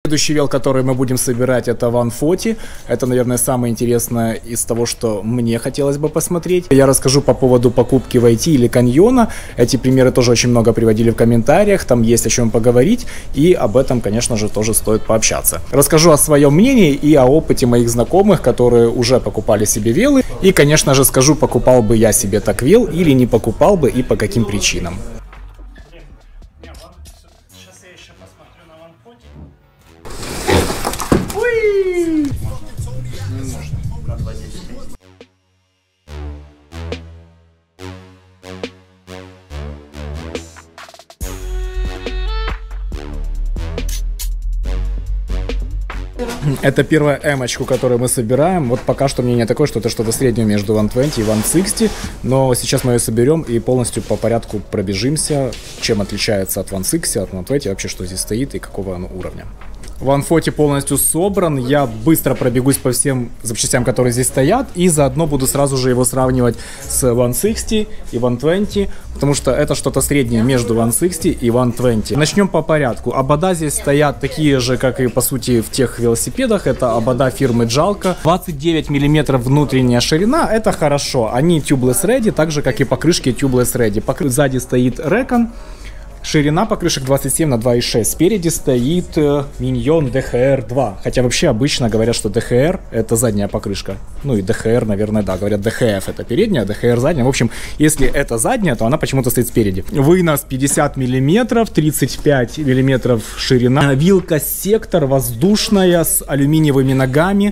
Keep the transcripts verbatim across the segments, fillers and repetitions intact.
Следующий вел, который мы будем собирать, это One Forty. Это, наверное, самое интересное из того, что мне хотелось бы посмотреть. Я расскажу по поводу покупки в ай ти или каньона. Эти примеры тоже очень много приводили в комментариях. Там есть о чем поговорить. И об этом, конечно же, тоже стоит пообщаться. Расскажу о своем мнении и о опыте моих знакомых, которые уже покупали себе велы. И, конечно же, скажу, покупал бы я себе так вел или не покупал бы и по каким причинам. Это первая эмочку, которую мы собираем. Вот пока что мнение такое, что это что-то среднее между One Twenty и One Sixty. Но сейчас мы ее соберем и полностью по порядку пробежимся, чем отличается от One Sixty, от One Twenty, вообще что здесь стоит и какого оно уровня. One Forty полностью собран, я быстро пробегусь по всем запчастям, которые здесь стоят, и заодно буду сразу же его сравнивать с One Sixty и One Twenty, потому что это что-то среднее между One Sixty и One Twenty. Начнем по порядку. Обода здесь стоят такие же, как и по сути в тех велосипедах, это обода фирмы Jalco. двадцать девять миллиметров внутренняя ширина, это хорошо, они tubeless ready, так же как и покрышки tubeless ready. Покры... Сзади стоит Recon. Ширина покрышек двадцать семь на два и шесть. Спереди стоит Minion ди эйч ар два. Хотя вообще обычно говорят, что ди эйч ар это задняя покрышка. Ну и ди эйч ар, наверное, да. Говорят, ди эйч эф это передняя, ди эйч ар задняя. В общем, если это задняя, то она почему-то стоит спереди. Вынос пятьдесят миллиметров, тридцать пять миллиметров ширина. Вилка сектор воздушная с алюминиевыми ногами.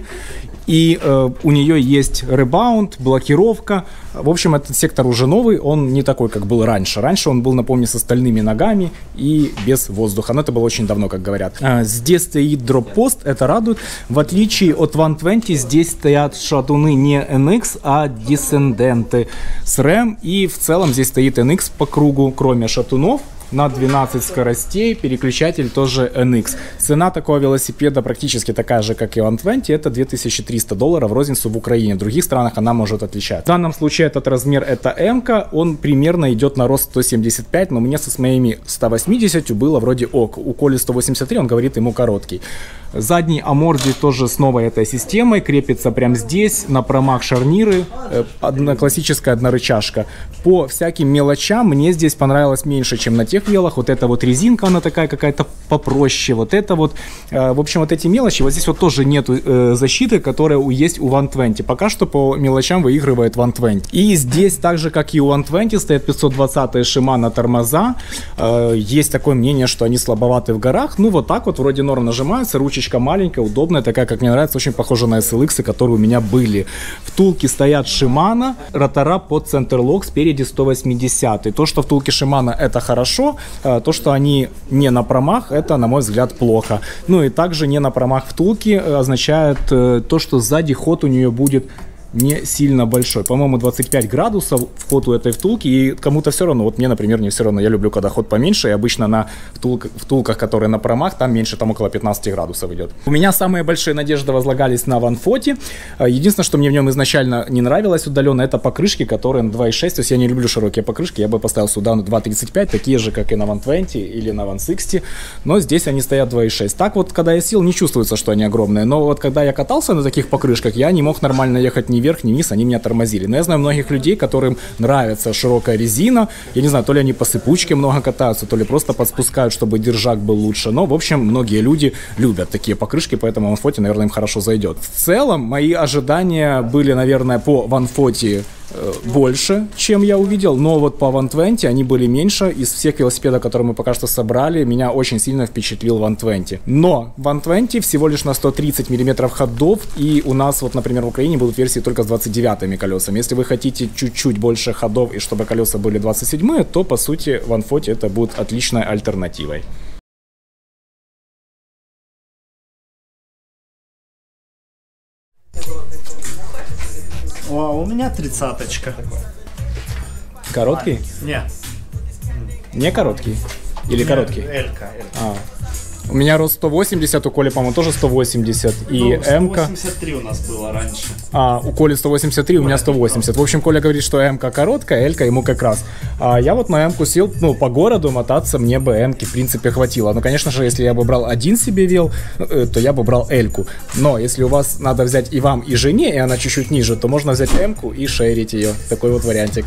И э, у нее есть ребаунд, блокировка. В общем, этот сектор уже новый, он не такой, как был раньше. Раньше он был, напомню, со стальными ногами и без воздуха. Но это было очень давно, как говорят. А, здесь стоит дроп-пост, это радует. В отличие от One Twenty, здесь стоят шатуны не эн икс, а Descendant с рэм. И в целом здесь стоит эн икс по кругу, кроме шатунов. На двенадцать скоростей, переключатель тоже эн икс. Цена такого велосипеда практически такая же, как и One Twenty, это две тысячи триста долларов розницу в Украине. В других странах она может отличаться. В данном случае этот размер это М-ка, он примерно идет на рост сто семьдесят пять, но мне со с моими ста восьмидесятью было вроде ок. У Коли сто восемьдесят три, он говорит ему короткий. Задний аморти тоже с новой этой системой, крепится прямо здесь, на промах шарниры, одна классическая однорычажка. По всяким мелочам мне здесь понравилось меньше, чем на тех велах. Вот эта вот резинка, она такая какая-то попроще, вот это вот, в общем, вот эти мелочи, вот здесь вот тоже нету защиты, которая есть у One Twenty. Пока что по мелочам выигрывает One Twenty. И здесь, так же как и у One Twenty, стоят пятьсот двадцатые Shimano тормоза. Есть такое мнение, что они слабоваты в горах. Ну вот так вот, вроде норм нажимается, ручечка маленькая, удобная, такая, как мне нравится, очень похожа на эс эл икс, которые у меня были. Втулки стоят Shimano, ротора под центрлок, спереди сто восемьдесят. То, что втулки Shimano, это хорошо, то, что они не на промах, это, на мой взгляд, плохо. Ну и также не на промах втулки означает то, что сзади ход у нее будет не сильно большой. По-моему, двадцать пять градусов вход у этой втулки, и кому-то все равно. Вот мне, например, не все равно. Я люблю, когда ход поменьше, и обычно на втулках, втулках, которые на промах, там меньше, там около пятнадцати градусов идет. У меня самые большие надежды возлагались на One Forty. Единственное, что мне в нем изначально не нравилось удаленно, это покрышки, которые на два и шесть. То есть я не люблю широкие покрышки, я бы поставил сюда на два тридцать пять, такие же, как и на One Twenty или на One Sixty. Но здесь они стоят два и шесть. Так вот, когда я сел, не чувствуется, что они огромные. Но вот когда я катался на таких покрышках, я не мог нормально ехать ни вверх, ни вниз, они меня тормозили. Но я знаю многих людей, которым нравится широкая резина. Я не знаю, то ли они по сыпучке много катаются, то ли просто подспускают, чтобы держак был лучше. Но, в общем, многие люди любят такие покрышки, поэтому One Forty, наверное, им хорошо зайдет. В целом, мои ожидания были, наверное, по One Forty больше, чем я увидел, но вот по One Twenty они были меньше. Из всех велосипедов, которые мы пока что собрали, меня очень сильно впечатлил One Twenty. Но One Twenty всего лишь на сто тридцать миллиметров ходов, и у нас вот, например, в Украине будут версии только с двадцать девятыми колесами. Если вы хотите чуть-чуть больше ходов и чтобы колеса были двадцать седьмые, то по сути One Forty это будет отличной альтернативой. О, у меня тридцаточка. Короткий? А, нет. Не короткий? Или Нет, короткий? Элька. Элька. А. У меня рост сто восемьдесят, у Коли, по-моему, тоже сто восемьдесят. И ну, М-ка... сто восемьдесят три у нас было раньше. А, у Коли сто восемьдесят три, у меня сто восемьдесят. В общем, Коля говорит, что М-ка короткая, Л-ка ему как раз. А я вот на М-ку сел, ну, по городу мотаться мне бы М-ки, в принципе, хватило. Но, конечно же, если я бы брал один себе вел, то я бы брал Л-ку. Но если у вас надо взять и вам, и жене, и она чуть-чуть ниже, то можно взять М-ку и шерить ее. Такой вот вариантик.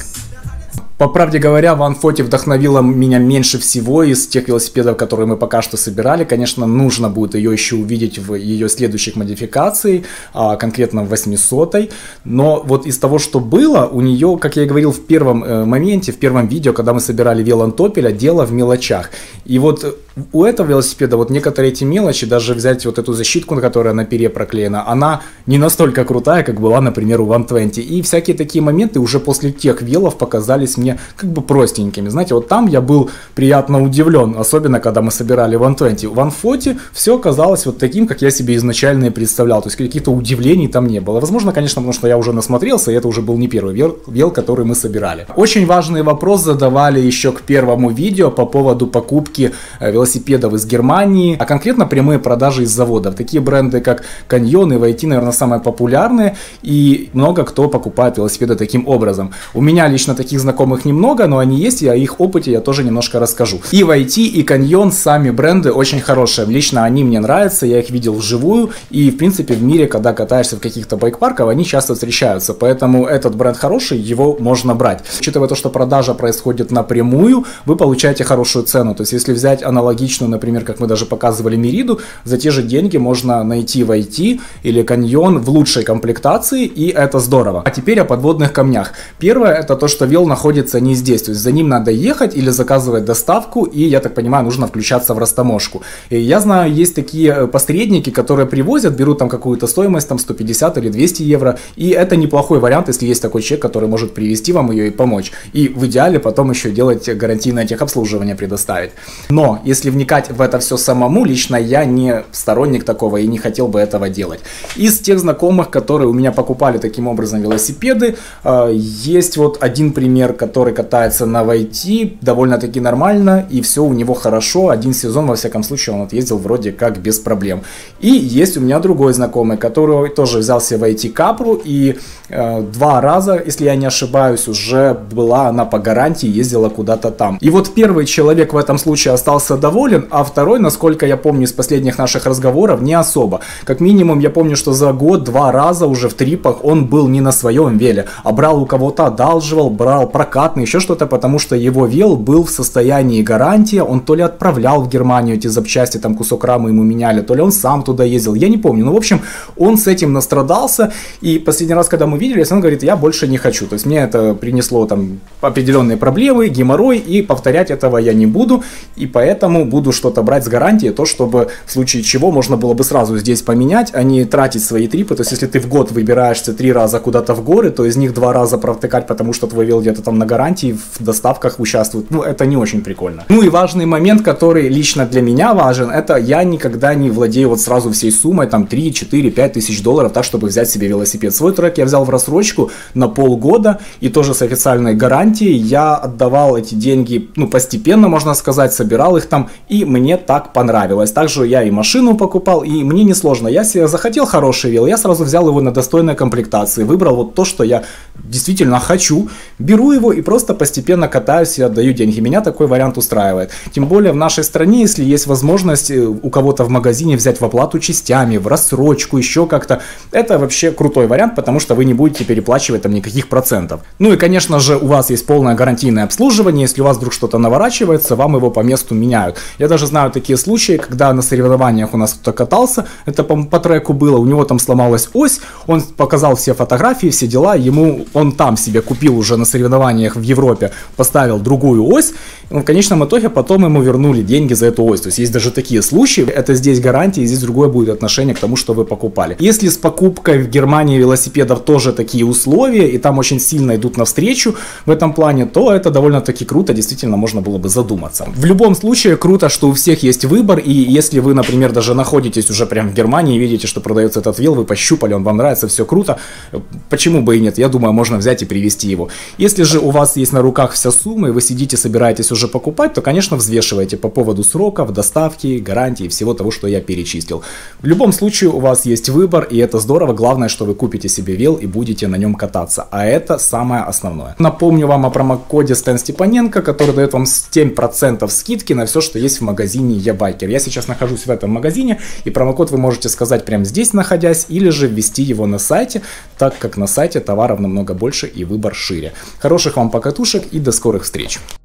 По правде говоря, Ван форти вдохновила меня меньше всего из тех велосипедов, которые мы пока что собирали. Конечно, нужно будет ее еще увидеть в ее следующих модификациях, а конкретно в восьмисотой. Но вот из того, что было, у нее, как я и говорил в первом э, моменте, в первом видео, когда мы собирали велонтопеля, дело в мелочах. И вот у этого велосипеда вот некоторые эти мелочи, даже взять вот эту защитку, которая на пере проклеена, она не настолько крутая, как была, например, у Ван двадцать. И всякие такие моменты уже после тех велов показались мне как бы простенькими. Знаете, вот там я был приятно удивлен, особенно когда мы собирали Ван двадцать. У Ван форти все оказалось вот таким, как я себе изначально и представлял. То есть каких-то удивлений там не было. Возможно, конечно, потому что я уже насмотрелся, и это уже был не первый вел, вел, который мы собирали. Очень важный вопрос задавали еще к первому видео по поводу покупки велосипедов из Германии, а конкретно прямые продажи из заводов. Такие бренды, как Canyon и вай ти, наверное, самые популярные, и много кто покупает велосипеды таким образом. У меня лично таких знакомых немного, но они есть, и о их опыте я тоже немножко расскажу. И вай ти, и Canyon, сами бренды очень хорошие. Лично они мне нравятся, я их видел вживую, и в принципе в мире, когда катаешься в каких-то байк-парках, они часто встречаются, поэтому этот бренд хороший, его можно брать. Учитывая то, что продажа происходит напрямую, вы получаете хорошую цену. То есть если взять аналогичную, например, как мы даже показывали Мериду, за те же деньги можно найти вай ти или Canyon в лучшей комплектации, и это здорово. А теперь о подводных камнях. Первое, это то, что вел находится не здесь, то есть за ним надо ехать или заказывать доставку, и, я так понимаю, нужно включаться в растаможку. И я знаю, есть такие посредники, которые привозят, берут там какую-то стоимость, там сто пятьдесят или двести евро, и это неплохой вариант, если есть такой человек, который может привезти вам ее и помочь. И в идеале потом еще делать гарантийное техобслуживание предоставить. Но, если вникать в это все самому, лично я не сторонник такого и не хотел бы этого делать. Из тех знакомых, которые у меня покупали таким образом велосипеды, есть вот один пример, который катается на вай ти довольно-таки нормально, и все у него хорошо. Один сезон, во всяком случае, он отъездил вроде как без проблем. И есть у меня другой знакомый, который тоже взял себе вай ти Капру, и э, два раза, если я не ошибаюсь, уже была она по гарантии, ездила куда-то там. И вот первый человек в этом случае остался доволен, а второй, насколько я помню из последних наших разговоров, не особо. Как минимум, я помню, что за год два раза уже в трипах он был не на своем веле, а брал у кого-то, одалживал, брал прокатный, еще что-то, потому что его вел был в состоянии гарантии, он то ли отправлял в Германию эти запчасти, там кусок рамы ему меняли, то ли он сам туда ездил, я не помню. Ну, в общем, он с этим настрадался, и последний раз, когда мы виделись, он говорит, я больше не хочу. То есть мне это принесло там определенные проблемы, геморрой, и повторять этого я не буду, и поэтому буду что-то брать с гарантией, то, чтобы в случае чего можно было бы сразу здесь поменять, а не тратить свои трипы. То есть если ты в год выбираешься три раза куда-то в горы, то из них два раза провтыкать, потому что твой вел где-то там на гарантии, в доставках участвует. Ну, это не очень прикольно. Ну и важный момент, который лично для меня важен, это я никогда не владею вот сразу всей суммой, там три, четыре, пять тысяч долларов, так, чтобы взять себе велосипед. Свой трек я взял в рассрочку на полгода, и тоже с официальной гарантией. Я отдавал эти деньги, ну, постепенно, можно сказать, собирал их там, и мне так понравилось. Также я и машину покупал, и мне несложно. Я себе захотел хороший вел, я сразу взял его на достойной комплектации, выбрал вот то, что я действительно хочу, беру его и просто постепенно катаюсь и отдаю деньги. Меня такой вариант устраивает. Тем более в нашей стране, если есть возможность у кого-то в магазине взять в оплату частями, в рассрочку, еще как-то, это вообще крутой вариант, потому что вы не будете переплачивать там никаких процентов. Ну и, конечно же, у вас есть полное гарантийное обслуживание, если у вас вдруг что-то наворачивается, вам его по месту меняют. Я даже знаю такие случаи, когда на соревнованиях у нас кто-то катался, это по, по треку было, у него там сломалась ось, он показал все фотографии, все дела, ему он там себе купил уже на соревнованиях в Европе, поставил другую ось, но в конечном итоге потом ему вернули деньги за эту ось. То есть есть даже такие случаи, это здесь гарантия, здесь другое будет отношение к тому, что вы покупали. Если с покупкой в Германии велосипедов тоже такие условия, и там очень сильно идут навстречу в этом плане, то это довольно-таки круто, действительно можно было бы задуматься. В любом случае, круто круто, что у всех есть выбор, и если вы, например, даже находитесь уже прям в Германии и видите, что продается этот вил, вы пощупали, он вам нравится, все круто, почему бы и нет? Я думаю, можно взять и привезти его. Если же у вас есть на руках вся сумма, и вы сидите, собираетесь уже покупать, то, конечно, взвешивайте по поводу сроков, доставки, гарантии, всего того, что я перечислил. В любом случае, у вас есть выбор, и это здорово. Главное, что вы купите себе вил и будете на нем кататься. А это самое основное. Напомню вам о промокоде Стэн Степаненко, который дает вам семь процентов скидки на все, что есть в магазине eBiker. Я сейчас нахожусь в этом магазине, и промокод вы можете сказать прямо здесь, находясь, или же ввести его на сайте, так как на сайте товаров намного больше и выбор шире. Хороших вам покатушек и до скорых встреч!